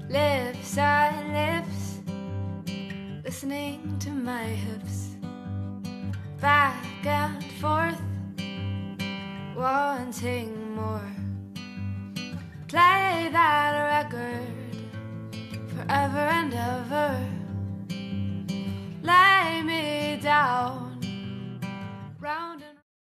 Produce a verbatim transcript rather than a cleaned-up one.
lips on lips, listening to my hips, back and forth, wanting more. Play that record forever and ever.